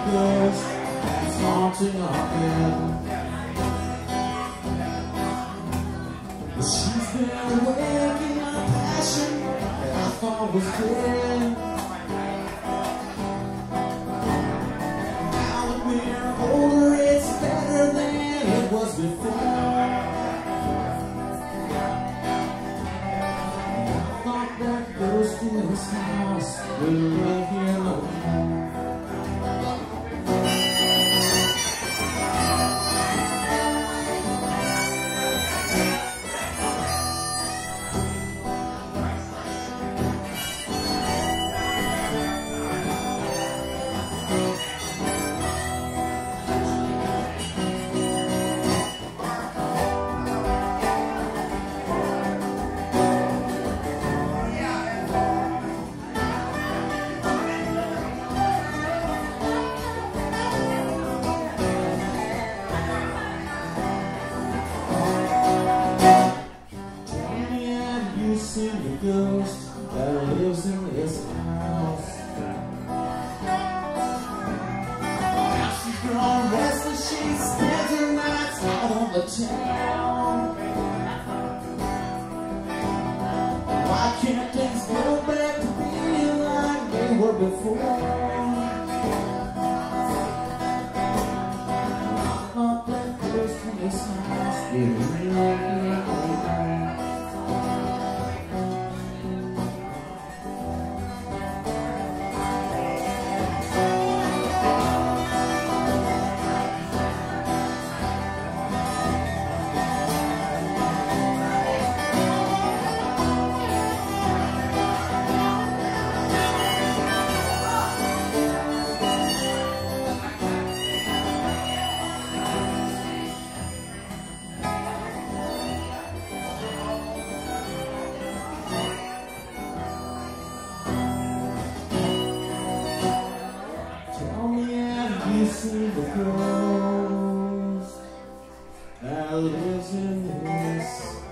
ghost that's haunting our bed. She's been awakening a passion that I thought was dead. Now that we're older, it's better than it was before. I thought that ghost in this house wouldn't live here no more. The ghost that lives in this house. Now she's grown restless, she spends her nights out on the town. Why can't things go back to being like they were before? I thought that ghost in this house didn't really you see the ghost that lives in this